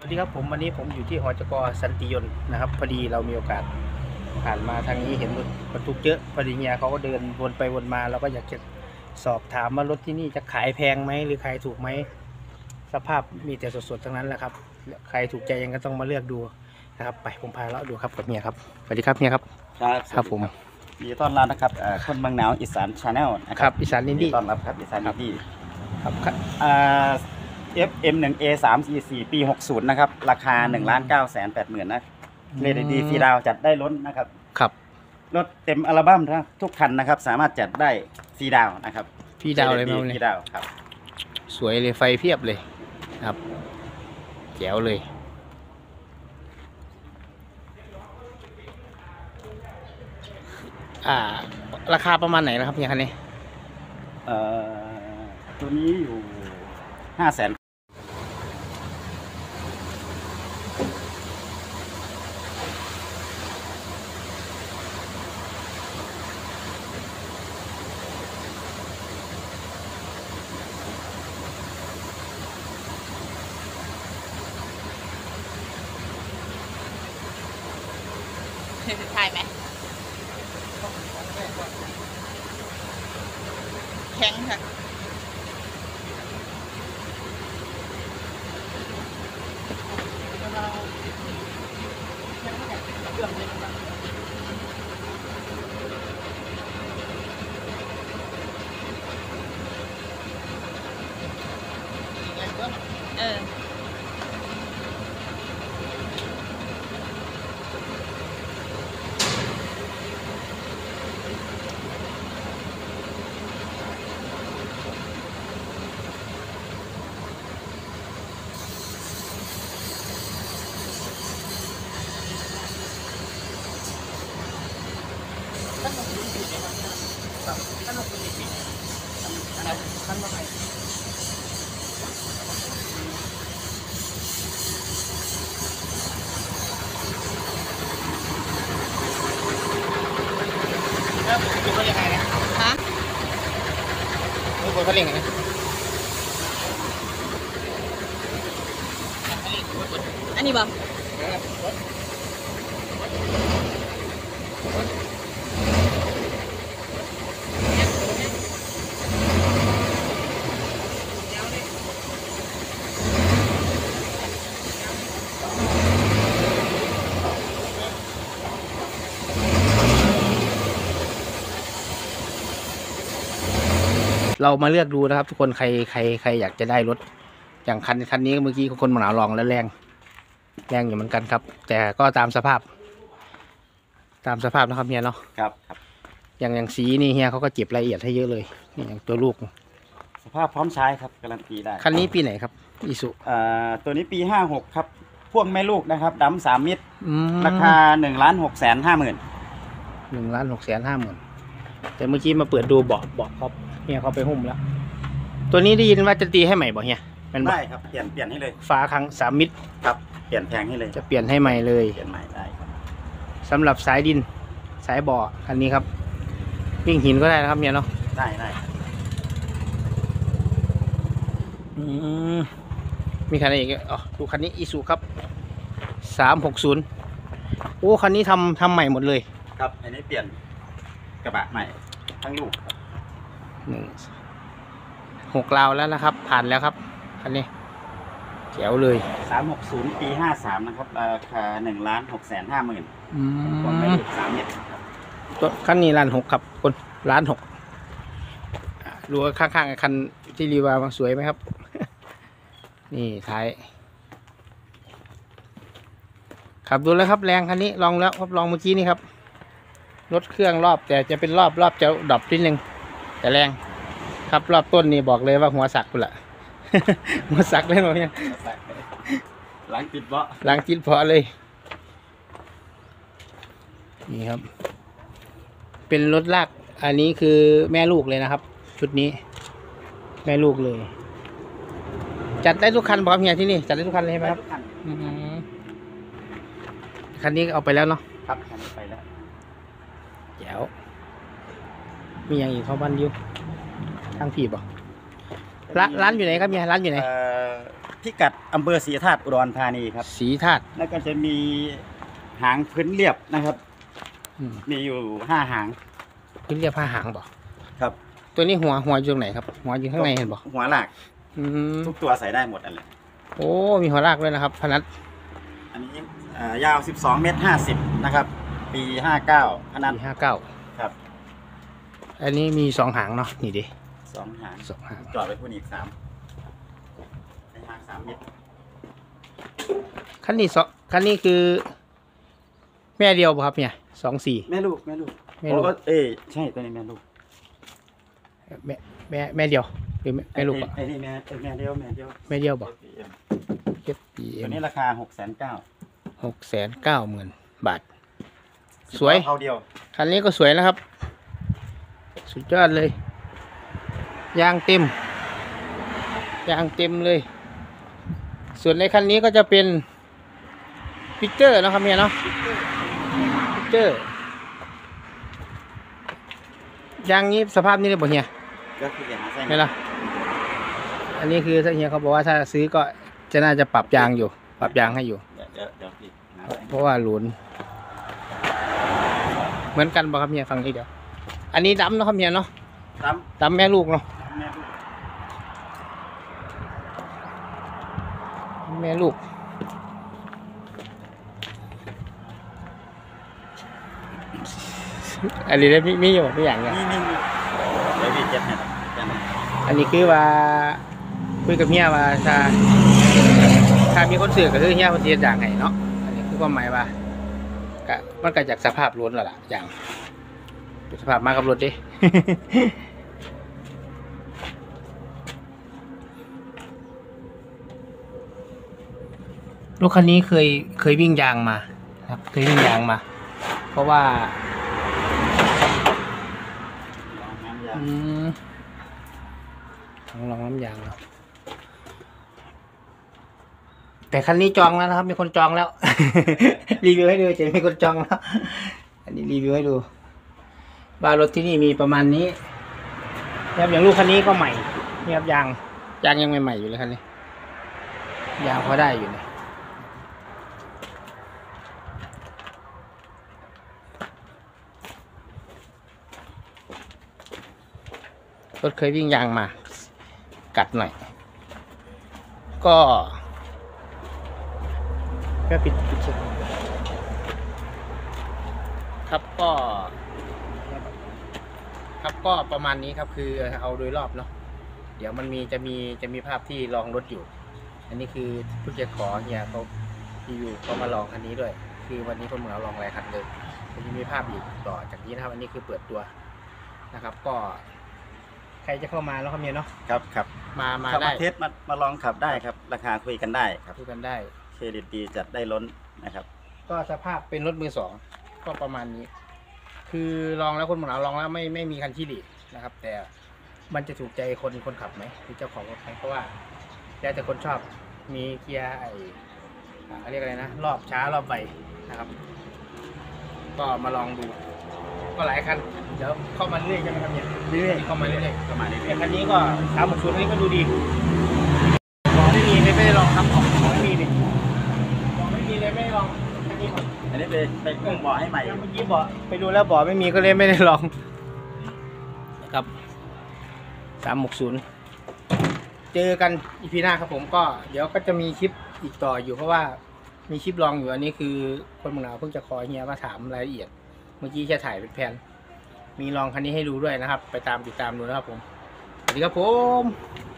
สดีครับผมวันนี้ผมอยู่ที่หจก.สันติยนต์นะครับพอดีเรามีโอกาสผ่านมาทางนี้เห็นรถบรรทุกเยอะพอดีเฮียเขาก็เดินวนไปวนมาเราก็อยากจะสอบถามว่ารถที่นี่จะขายแพงไหมหรือขายถูกไหมสภาพมีแต่สดๆทั้งนั้นแหละครับใครถูกใจยังก็ต้องมาเลือกดูนะครับไปผมพาเราดูครับกับเฮียครับสวัสดีครับเฮียครับครับผมยินดีต้อนรับนะครับคนบางหนาวอีสานชาแนลครับอีสานอินดี้ต้อนรับครับอีสานอินดี้ครับ FM1A344 ปี60นะครับราคา 1,980,000 นะเลขดีฟรีดาวจัดได้ล้นนะครับครับรถเต็มอัลบั้มทุกคันนะครับสามารถจัดได้ฟรีดาวนะครับฟรีดาวเลยมั้ยฟรีดาวครับสวยเลยไฟเพียบเลยครับแจ๋วเลยราคาประมาณไหนนะครับเนี่ยคันนี้ตัวนี้อยู่500,000 ถ่ายไหมแข็งค่ะดูเขายังไงนะฮะดูเขาเล่นไงนะอันนี้บ่เรามาเลือกดูนะครับทุกคนใครอยากจะได้รถอย่างคันนี้เมื่อกี้คนมาหนาลองแล้วแรงอยู่เหมือนกันครับแต่ก็ตามสภาพนะครับเฮียเนาะครับอย่างสีนี่เฮียเขาก็เก็บรายละเอียดให้เยอะเลยนี่อย่างตัวลูกสภาพพร้อมใช้ครับการันตีได้คันนี้ปีไหนครับอิสุตัวนี้ปี56ครับพ่วงแม่ลูกนะครับดำ3 มิตรราคา 1,650,000 1,650,000แต่เมื่อกี้มาเปิดดูเบาะครับเฮียเขาไปหุ้มแล้วตัวนี้ได้ยินว่าจะตีให้ใหม่บ่เฮียได้ครับเปลี่ยนให้เลยฝาครั้ง3 มิตรครับเปลี่ยนแพงให้เลยจะเปลี่ยนให้ใหม่เลยเปลี่ยนใหม่ได้ครับสำหรับสายดินสายบ่อคันนี้ครับวิ่งหินก็ได้นะครับเฮียเนาะได้มีคันอะไรอีกดูคันนี้อิสุครับ360โอ้คันนี้ทำใหม่หมดเลยครับอันนี้เปลี่ยนกระบะใหม่ทั้งลูก 6 ราวแล้วนะครับผ่านแล้วครับคันนี้แจ๋วเลย 360ปี53นะครับราคา 1,650,000คนไม่ถึง3 เมตรตัวคันนี้1,600,000ครับคน1,600,000ดูข้างๆคันที่รีวาสวยไหมครับนี่ท้ายขับดูแล้วครับแรงคันนี้ลองแล้วครับลองเมื่อกี้นี่ครับรถเครื่องรอบแต่จะเป็นรอบจะดรอปนิดนึงแต่แรงครับรอบต้นนี่บอกเลยว่าหัวสักกูละหัวสักเลยเนาะเนี่ยหลังติดเบาะเลยนี่ครับเป็นรถลากอันนี้คือแม่ลูกเลยนะครับชุดนี้แม่ลูกเลยจัดได้ทุกคันบอกเฮียที่นี่จัดได้ทุกคันเลยใช่ไหมครับคันนี้เอาไปแล้วเนาะครับคันนี้ไปแล้วแจ๋วมีอย่างอีกเขาบ้านอยู่ทางผีบ่ร้านอยู่ไหนครับเฮียร้านอยู่ไหนพิกัดอำเภอศรีธาตุอุดรธานีครับสีธาตุแล้วก็จะมีหางพื้นเรียบนะครับอืมมีอยู่5 หางพื้นเรียบผ้าหางบ่ครับตัวนี้หัวอยู่ตรงไหนครับหัวอยู่ข้างในเห็นบ่หัวหลักอืมทุกตัวใส่ได้หมดอันเลยโอ้มีหัวลากด้วยนะครับพนัทอันนี้ยาว12 เมตร 50นะครับปี59พนันปี59 ครับอันนี้มี2 หางเนาะนี่ดิ 2 หาง 2 หางจอดไว้พุ่นอีก3ในหาง3 เมตรคันนี้คือ แม่เดียวป่ะครับเนี่ย24 แม่ลูกแม่ลูกโอ้เอ้ยใช่ตัวนี้แม่ลูกแม่เดียวหรือแม่ลูกอ่ะไอ้นี่แม่เดียวแม่เดียวบ่ตัว FBM นี้ราคา 690,000 บาท สวยเท่าเดียวคันนี้ก็สวยนะครับ สุดยอดเลยยางเต็มเลย ส่วนในคันนี้ก็จะเป็นพิกเจอร์นะครับเนี่ยเนาะพิกเจอร์ยางนี้สภาพนี้เลยบ่เฮียก็คืออย่างใส่ไม่ล่ะอันนี้คือถ้าเฮียเขาบอกว่าถ้าซื้อก็จะน่าจะปรับยางอยู่ปรับยางให้อยู่เดี๋ยวพี่หาใส่เพราะว่าหลุนเหมือนกันบ่ครับเฮียฟังนี้เดี๋ยวอันนี้ดำเนาะครับเฮียเนาะตั้มดำแม่ลูกเนาะแม่ลูกแม่ลูกอันนี้ได้มีอยู่ไม่อย่างเงี้ยนี่เดี๋ยวพี่เจ็บให้ได้ไหมอันนี้คือว่าคุยกับเฮียว่าถ้ามีคนซื้อก็คือเฮียคนซื้ออย่างไห้เนาะอันนี้คือความหมายว่าก็มันก็จากสภาพรถแล้วล่ะอย่างสภาพมากับรถดิ รถคันนี้เคยวิ่งยางมาครับเคยวิ่งยางมา เพราะว่าลองน้ำยาลองน้ำยางเนาะแต่คันนี้จองแล้วนะครับมีคนจองแล้ว รีวิวให้ดูจะมีคนจองแล้วอันนี้รีวิวให้ดูว่ารถที่นี่มีประมาณนี้ครับอย่างลูกคันนี้ก็ใหม่นี่ครับยางยังใหม่ๆอยู่เลยคันนี้ยางพอได้อยู่เลยรถเคยวิ่งยางมากัดหน่อยก็ปิดเช็คครับก็ประมาณนี้ครับคือเอาโดยรอบเนาะเดี๋ยวมันจะมีภาพที่ลองรถอยู่ อันนี้คือผู้จะขอเฮียเขารีวิวเขามาลองคันนี้ด้วยคือวันนี้คนเหมือนเราลองหลายคันเลยจะมีภาพอีกต่อจากนี้นะครับอันนี้คือเปิดตัวนะครับก็ใครจะเข้ามาแล้วครับเนี่ยเนาะครับมาขับได้มาเทสมาลองขับได้ครับ ราคาคุยกันได้ครับคุยกันได้เครดิตดีจัดได้ล้นนะครับก็สภาพเป็นรถมือสองก็ประมาณนี้ คือลองแล้วคนเหมือนเราลองแล้วไม่มีคันขี้หลีนะครับ แต่มันจะถูกใจคนขับไหมหรือเจ้าของรถไหมเพราะว่าแล้วแต่คนชอบมีเกียร์เรียกอะไรนะรอบช้ารอบไวนะครับ ก็มาลองดู ก็หลายคันเดี๋ยวเข้ามาเรื่อยๆใช่ไหมครับเนี่ยเรื่อยๆเข้ามาเรื่อยๆก็มาได้แต่คันนี้ก็360อันนี้ก็ดูดีบอกไม่มีเลยไม่ได้ลองครับของไม่มีเลยบอกไม่มีเลยไม่ได้ลองคันนี้ก่อนอันนี้ไปกุ้งบ่อให้ใหม่เมื่อกี้บอกไปดูแล้วบอกไม่มีก็เลยไม่ได้ลองนะครับ360เจอกันอีพีหน้าครับผมก็เดี๋ยวก็จะมีคลิปอีกต่ออยู่เพราะว่ามีคลิปลองอยู่อันนี้คือคนเมืองหนาวเพิ่งจะขอเฮียมาถามรายละเอียดเมื่อกี้แค่ถ่ายเป็นแผนมีลองคันนี้ให้ดูด้วยนะครับไปติดตามดูนะครับผมสวัสดีครับผม